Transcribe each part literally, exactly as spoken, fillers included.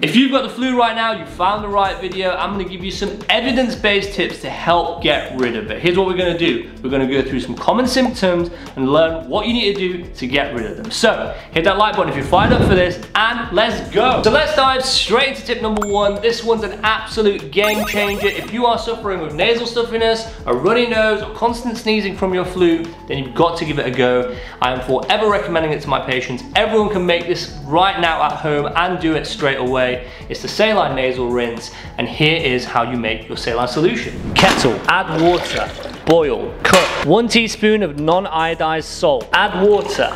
If you've got the flu right now, you found the right video. I'm gonna give you some evidence-based tips to help get rid of it. Here's what we're gonna do. We're gonna go through some common symptoms and learn what you need to do to get rid of them. So, hit that like button if you're fired up for this, and let's go. So let's dive straight into tip number one. This one's an absolute game changer. If you are suffering with nasal stuffiness, a runny nose, or constant sneezing from your flu, then you've got to give it a go. I am forever recommending it to my patients. Everyone can make this right now at home and do it straight away. It's the saline nasal rinse, and here is how you make your saline solution. Kettle, add water, boil, cook. One teaspoon of non-iodized salt. Add water,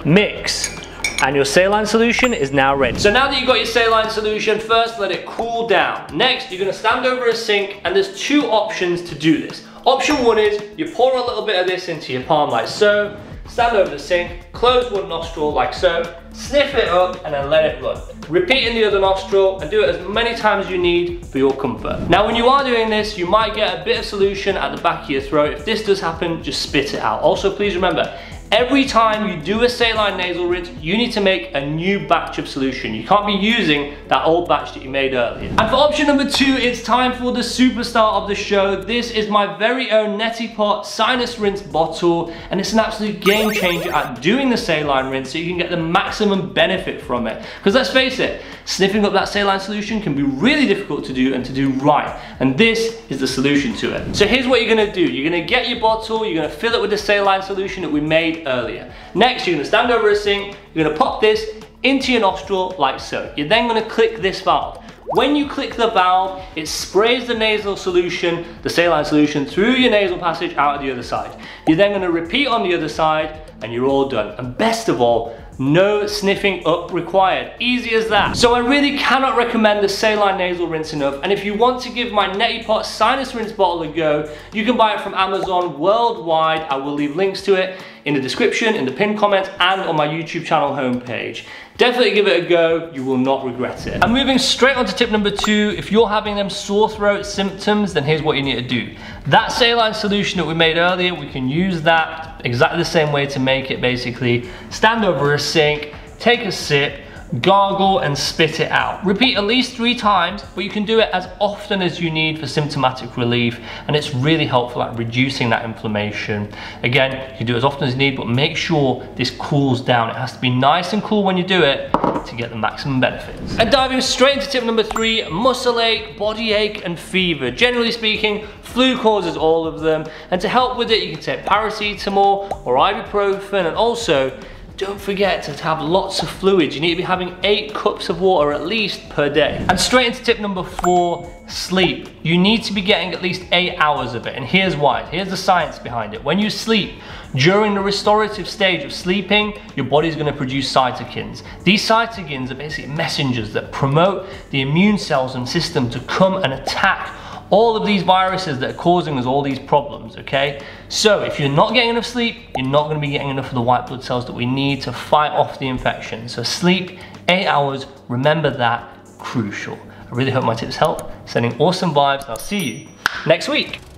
mix, and your saline solution is now ready. So now that you've got your saline solution, first let it cool down. Next, you're gonna stand over a sink, and there's two options to do this. Option one is you pour a little bit of this into your palm like so, stand over the sink, close one nostril like so, sniff it up, and then let it run. Repeat in the other nostril and do it as many times as you need for your comfort. Now when you are doing this, you might get a bit of solution at the back of your throat. If this does happen, just spit it out. Also, please remember, every time you do a saline nasal rinse, you need to make a new batch of solution. You can't be using that old batch that you made earlier. And for option number two, it's time for the superstar of the show. This is my very own NETI sinus rinse bottle, and it's an absolute game changer at doing the saline rinse so you can get the maximum benefit from it. Because let's face it, sniffing up that saline solution can be really difficult to do and to do right. And this is the solution to it. So here's what you're gonna do. You're gonna get your bottle, you're gonna fill it with the saline solution that we made earlier. Next, you're gonna stand over a sink, you're gonna pop this into your nostril like so. You're then gonna click this valve. When you click the valve, it sprays the nasal solution, the saline solution, through your nasal passage out of the other side. You're then gonna repeat on the other side, and you're all done. And best of all, no sniffing up required. Easy as that. So I really cannot recommend the saline nasal rinse enough. And if you want to give my NETI sinus rinse bottle a go, you can buy it from Amazon worldwide. I will leave links to it in the description, in the pinned comments, and on my YouTube channel homepage. Definitely give it a go, you will not regret it. And moving straight on to tip number two, if you're having them sore throat symptoms, then here's what you need to do. That saline solution that we made earlier, we can use that exactly the same way to make it basically. Stand over a sink, take a sip, gargle and spit it out. Repeat at least three times, but you can do it as often as you need for symptomatic relief, and it's really helpful at reducing that inflammation. Again, you do it as often as you need, but make sure this cools down. It has to be nice and cool when you do it to get the maximum benefits. And diving straight into tip number three, muscle ache, body ache, and fever. Generally speaking, flu causes all of them, and to help with it, you can take paracetamol or ibuprofen, and also don't forget to have lots of fluids. You need to be having eight cups of water at least per day. And straight into tip number four, sleep. You need to be getting at least eight hours of it, and here's why. Here's the science behind it. When you sleep, during the restorative stage of sleeping, your body's gonna produce cytokines. These cytokines are basically messengers that promote the immune cells and system to come and attack all of these viruses that are causing us all these problems, okay? So if you're not getting enough sleep, you're not gonna be getting enough of the white blood cells that we need to fight off the infection. So sleep, eight hours, remember that, crucial. I really hope my tips help. Sending awesome vibes, and I'll see you next week.